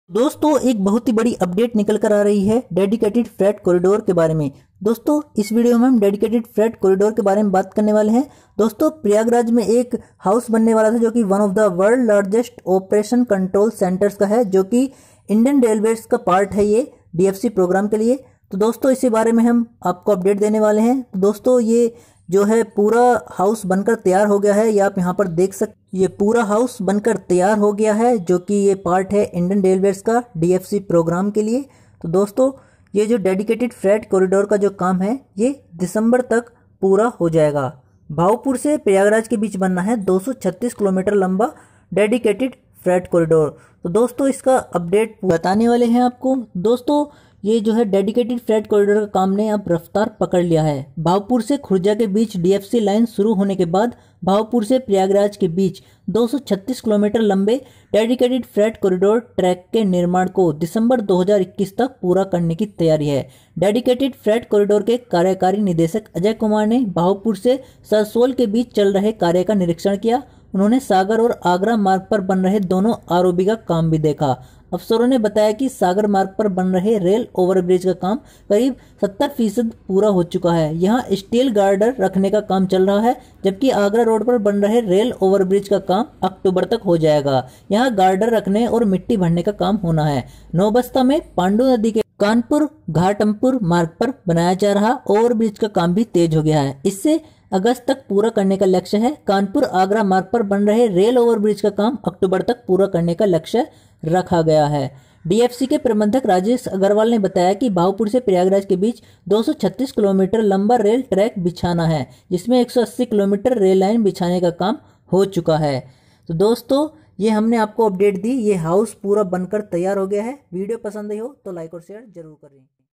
दोस्तों एक बहुत ही बड़ी अपडेट निकल कर आ रही है डेडिकेटेड फ्रेट कॉरिडोर के बारे में। दोस्तों इस वीडियो में हम डेडिकेटेड फ्रेट कॉरिडोर के बारे में बात करने वाले हैं। दोस्तों प्रयागराज में एक हाउस बनने वाला था जो कि one of the world largest operation control centres का है, जो कि इंडियन रेलवेज का पार्ट है ये डीएफसी प्रोग्राम के लिए। तो दोस्तों इसी बारे में हम आपको अपडेट देने वाले हैं। तो दोस्तों ये जो है पूरा हाउस बनकर तैयार हो गया है, ये आप यहाँ पर देख सकते। ये पूरा हाउस बनकर तैयार हो गया है जो कि ये पार्ट है इंडियन रेलवेज का डीएफसी प्रोग्राम के लिए। तो दोस्तों ये जो डेडिकेटेड फ्रेट कॉरिडोर का जो काम है ये दिसंबर तक पूरा हो जाएगा। भावपुर से प्रयागराज के बीच बनना है 236 किलोमीटर लंबा डेडिकेटेड फ्रेट कॉरिडोर। तो दोस्तों इसका अपडेट बताने वाले हैं आपको। दोस्तों ये जो है डेडिकेटेड फ्रेट कॉरिडोर का काम ने अब रफ्तार पकड़ लिया है। भावपुर से खुर्जा के बीच डीएफसी लाइन शुरू होने के बाद भावपुर से प्रयागराज के बीच 236 किलोमीटर लंबे डेडिकेटेड फ्रेट कॉरिडोर ट्रैक के निर्माण को दिसंबर 2021 तक पूरा करने की तैयारी है। डेडिकेटेड फ्रेट कॉरिडोर के कार्यकारी निदेशक अजय कुमार ने भावपुर से सरसोल के बीच चल रहे कार्य का निरीक्षण किया। उन्होंने सागर और आगरा मार्ग पर बन रहे दोनों आरओबी का काम भी देखा। अफसरों ने बताया कि सागर मार्ग पर बन रहे रेल ओवरब्रिज का काम करीब 70% पूरा हो चुका है। यहां स्टील गार्डर रखने का काम चल रहा है, जबकि आगरा रोड पर बन रहे रेल ओवरब्रिज का काम अक्टूबर तक हो जाएगा। यहां गार्डर रखने और मिट्टी भरने का काम होना है। नौबस्ता में पांडु नदी के कानपुर घाटमपुर मार्ग पर बनाया जा रहा ओवरब्रिज का काम भी तेज हो गया है। इससे अगस्त तक पूरा करने का लक्ष्य है। कानपुर आगरा मार्ग पर बन रहे रेल ओवरब्रिज का काम अक्टूबर तक पूरा करने का लक्ष्य रखा गया है। डीएफसी के प्रबंधक राजेश अग्रवाल ने बताया कि भावपुर से प्रयागराज के बीच 236 किलोमीटर लंबा रेल ट्रैक बिछाना है, जिसमें 180 किलोमीटर रेल लाइन बिछाने का काम हो चुका है। तो दोस्तों ये हमने आपको अपडेट दी। ये हाउस पूरा बनकर तैयार हो गया है। वीडियो पसंद आई हो तो लाइक और शेयर जरूर करें।